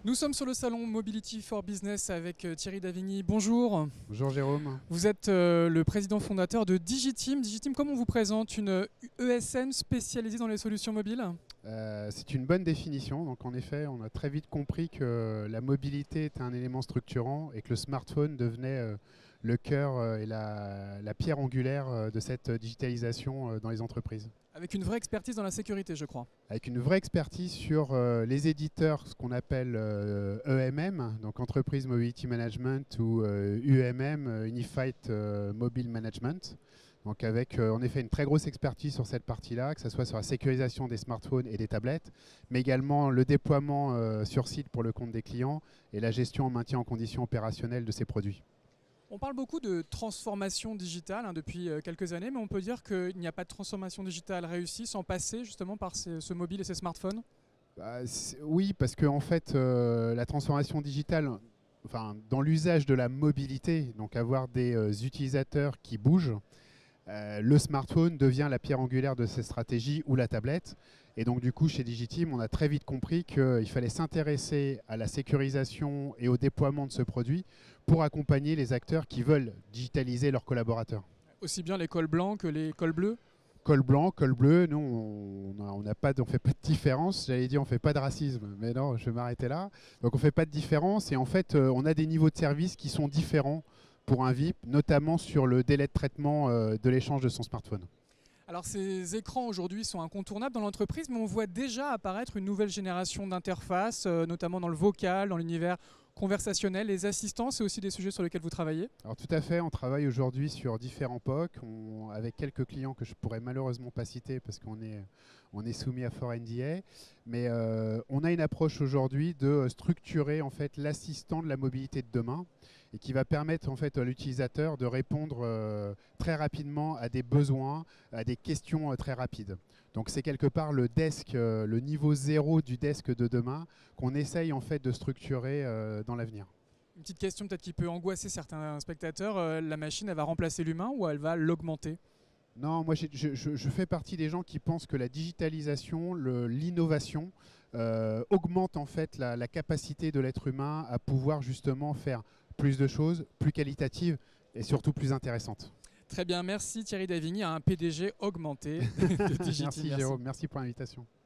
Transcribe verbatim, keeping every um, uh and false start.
Nous sommes sur le salon Mobility for Business avec euh, Thierry Davigny. Bonjour. Bonjour Jérôme. Vous êtes euh, le président fondateur de Digiteam. Digiteam, comment on vous présente? Une E S N spécialisée dans les solutions mobiles? Euh, c'est une bonne définition. Donc en effet, on a très vite compris que la mobilité était un élément structurant et que le smartphone devenait euh, le cœur euh, et la, la pierre angulaire euh, de cette digitalisation euh, dans les entreprises. Avec une vraie expertise dans la sécurité, je crois. Avec une vraie expertise sur euh, les éditeurs, ce qu'on appelle euh, E M M, donc Enterprise Mobility Management, ou euh, U M M, Unified euh, Mobile Management. Donc avec euh, en effet une très grosse expertise sur cette partie-là, que ce soit sur la sécurisation des smartphones et des tablettes, mais également le déploiement euh, sur site pour le compte des clients et la gestion en maintien en conditions opérationnelles de ces produits. On parle beaucoup de transformation digitale hein, depuis euh, quelques années, mais on peut dire qu'il n'y a pas de transformation digitale réussie sans passer justement par ces, ce mobile et ces smartphones. Bah, oui, parce que en fait, euh, la transformation digitale, enfin, dans l'usage de la mobilité, donc avoir des euh, utilisateurs qui bougent, Euh, le smartphone devient la pierre angulaire de ces stratégies ou la tablette. Et donc du coup, chez Digiteam, on a très vite compris qu'il fallait s'intéresser à la sécurisation et au déploiement de ce produit pour accompagner les acteurs qui veulent digitaliser leurs collaborateurs. Aussi bien les cols blancs que les cols bleus. Col blanc, col bleu, nous on ne fait pas de différence. J'allais dire on ne fait pas de racisme, mais non, je vais m'arrêter là. Donc on ne fait pas de différence et en fait euh, on a des niveaux de service qui sont différents pour un V I P, notamment sur le délai de traitement euh, de l'échange de son smartphone. Alors ces écrans aujourd'hui sont incontournables dans l'entreprise, mais on voit déjà apparaître une nouvelle génération d'interfaces, euh, notamment dans le vocal, dans l'univers conversationnel. Les assistants, c'est aussi des sujets sur lesquels vous travaillez? Alors tout à fait, on travaille aujourd'hui sur différents P O C, on, avec quelques clients que je pourrais malheureusement pas citer parce qu'on est, on est soumis à fort N D A, mais euh, on a une approche aujourd'hui de structurer en fait l'assistant de la mobilité de demain et qui va permettre en fait à l'utilisateur de répondre euh, très rapidement à des besoins, à des questions euh, très rapides. Donc c'est quelque part le desk, euh, le niveau zéro du desk de demain qu'on essaye en fait de structurer euh, dans l'avenir. Une petite question peut-être qui peut angoisser certains spectateurs, euh, la machine elle va remplacer l'humain ou elle va l'augmenter? Non, moi je, je, je fais partie des gens qui pensent que la digitalisation, l'innovation euh, augmente en fait la, la capacité de l'être humain à pouvoir justement faire plus de choses, plus qualitatives et surtout plus intéressantes. Très bien, merci Thierry Davigny, un P D G augmenté de Digiteam. Merci Jérôme, merci pour l'invitation.